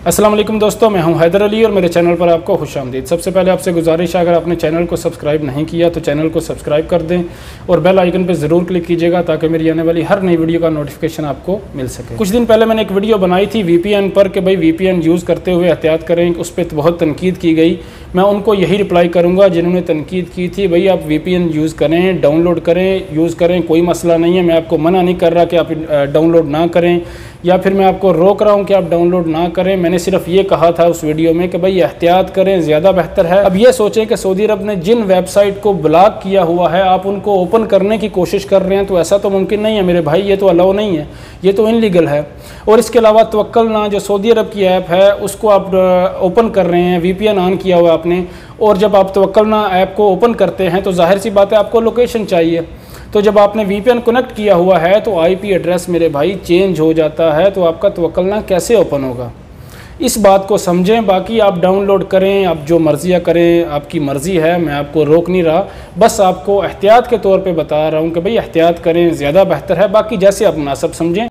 अस्सलाम वालेकुम दोस्तों, मैं हूं हैदर अली और मेरे चैनल पर आपको खुशामदीद। सबसे पहले आपसे गुजारिश है, अगर आपने चैनल को सब्सक्राइब नहीं किया तो चैनल को सब्सक्राइब कर दें और बेल आइकन पर ज़रूर क्लिक कीजिएगा ताकि मेरी आने वाली हर नई वीडियो का नोटिफिकेशन आपको मिल सके। कुछ दिन पहले मैंने एक वीडियो बनाई थी VPN पर कि भाई VPN यूज़ करते हुए एहतियात करें। उस पर बहुत तनकीद की गई। मैं उनको यही रिप्लाई करूँगा जिन्होंने तनकीद की थी, भाई आप VPN यूज़ करें, डाउनलोड करें, यूज़ करें, कोई मसला नहीं है। मैं आपको मना नहीं कर रहा कि आप डाउनलोड ना करें या फिर मैं आपको रोक रहा हूं कि आप डाउनलोड ना करें। मैंने सिर्फ ये कहा था उस वीडियो में कि भाई एहतियात करें, ज़्यादा बेहतर है। अब ये सोचें कि सऊदी अरब ने जिन वेबसाइट को ब्लॉक किया हुआ है आप उनको ओपन करने की कोशिश कर रहे हैं, तो ऐसा तो मुमकिन नहीं है मेरे भाई, ये तो अलाउ नहीं है, ये तो इनलीगल है। और इसके अलावा तवक्कलना जो सऊदी अरब की ऐप है उसको आप ओपन कर रहे हैं, VPN ऑन किया हुआ आपने, और जब आप तवक्कलना ऐप को ओपन करते हैं तो जाहिर सी बात है आपको लोकेशन चाहिए। तो जब आपने VPN कनेक्ट किया हुआ है तो IP एड्रेस मेरे भाई चेंज हो जाता है, तो आपका तवक्कलना कैसे ओपन होगा, इस बात को समझें। बाकी आप डाउनलोड करें, आप जो मर्ज़ियाँ करें, आपकी मर्ज़ी है, मैं आपको रोक नहीं रहा, बस आपको एहतियात के तौर पे बता रहा हूँ कि भाई एहतियात करें, ज़्यादा बेहतर है। बाकी जैसे आप मुनासिब समझें।